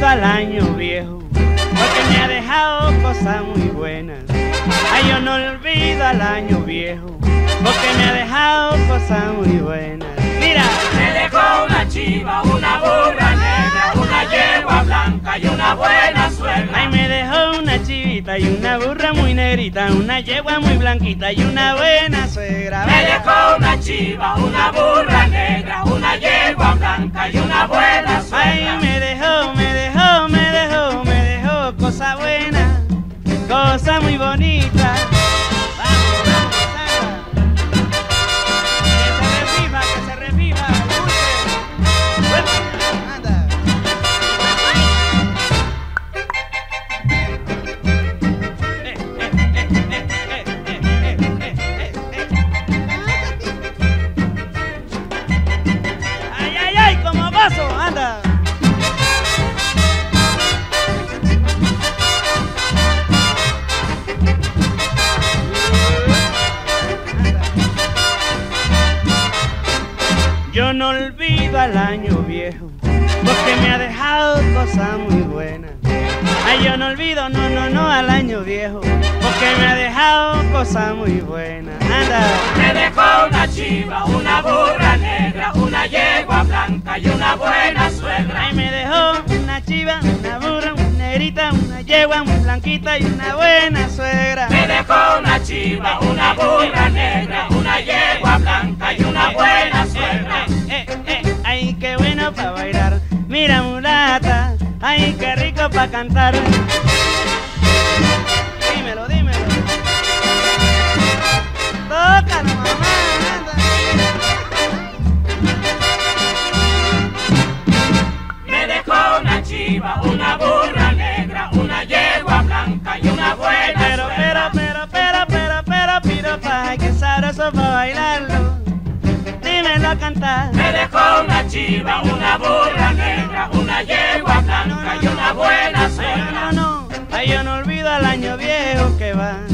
al año viejo, porque me ha dejado cosas muy buenas. Ay, yo no olvido al año viejo, porque me ha dejado cosas muy buenas. Mira, me dejó una chiva, una burra negra, una yegua blanca y una buena suegra. Ay, me dejó una chivita y una burra muy negrita, una yegua muy blanquita y una buena suegra. Me dejó una chiva, una burra negra, una yegua blanca y una buena suegra. Ay, me dejó cosa buena, cosa muy bonita. Vamos, vamos, Sandra. Que se reviva, bueno, anda. Ay, ay, ay, como gozo, anda. Yo no olvido al año viejo, porque me ha dejado cosas muy buenas. Ay, yo no olvido, no al año viejo, porque me ha dejado cosas muy buenas. Anda. Me dejó una chiva, una burra negra, una yegua blanca y una buena suegra. Ay, me dejó una chiva, una burra, una negrita, una yegua muy blanquita y una buena suegra. Me dejó una chiva, una burra negra, una yegua blanca y una buena suegra. Ay, qué bueno pa' bailar, mira mulata, ay, qué rico pa' cantar. Dímelo, dímelo. Tócalo, mamá, anda. Me dejó una chiva, una burra negra, una yegua blanca y una buena suegra. Pero, piropa, qué sabroso pa' bailarlo. Dímelo a cantar. Me dejó una chiva, una burra negra, una yegua blanca y una buena suegra. Ay, yo no olvido al año viejo que va.